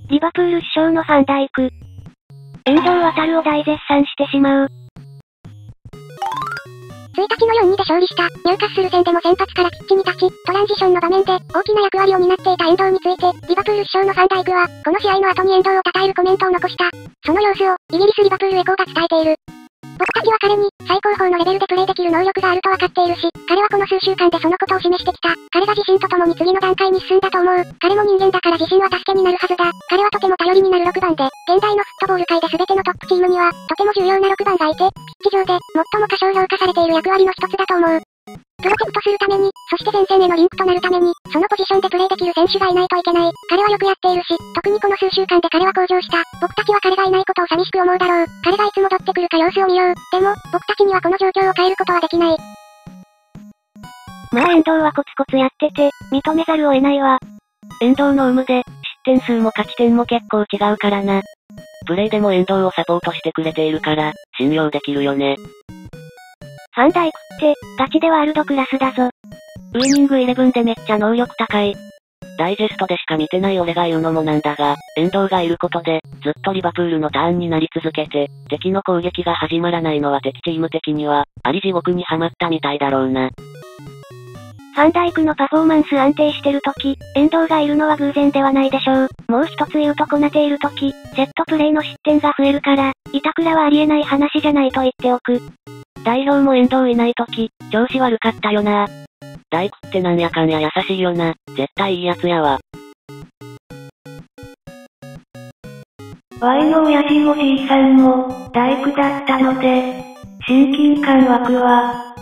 リバプール主将のファンダイク。遠藤航を大絶賛してしまう。 1日の4-2で勝利した、ニューカッスル戦でも先発からピッチに立ち、トランジションの場面で、大きな役割を担っていた遠藤について、リバプール主将のファンダイクは、この試合の後に遠藤を称えるコメントを残した。その様子を、イギリスリバプールエコーが伝えている。僕たちは彼に、最高峰のレベルでプレイできる能力があると分かっているし、彼はこの数週間でそのことを示してきた。彼が自信とともに次の段階に進んだと思う。彼も人間だから自信は助けになるはずだ。彼はとても頼りになる6番で、現代のフットボール界で全てのトップチームには、とても重要な6番がいて、ピッチ上で、最も過小評価されている役割の一つだと思う。プロテクトするために、そして前線へのリンクとなるために、そのポジションでプレイできる選手がいないといけない。彼はよくやっているし、特にこの数週間で彼は向上した。僕たちは彼がいないことを寂しく思うだろう。彼がいつ戻ってくるか様子を見よう。でも、僕たちにはこの状況を変えることはできない。 まあ遠藤はコツコツやってて、認めざるを得ないわ。 遠藤の有無で、失点数も勝ち点も結構違うからな。プレイでも遠藤をサポートしてくれているから、信用できるよね。 ファンダイクって、ガチでワールドクラスだぞ。 ウイニング11でめっちゃ能力高い。ダイジェストでしか見てない俺が言うのもなんだが、遠藤がいることで、ずっとリバプールのターンになり続けて、敵の攻撃が始まらないのは敵チーム的には、あり地獄にはまったみたいだろうな。 ファンダイクのパフォーマンス安定してるとき、遠藤がいるのは偶然ではないでしょう。もう一つ言うとこなているとき、セットプレイの失点が増えるから、板倉はありえない話じゃないと言っておく。 代表も遠藤いないとき、調子悪かったよな。大工ってなんやかんや優しいよな。絶対いいやつやわ。 ワイの親父もじいさんも、大工だったので、親近感湧くわ。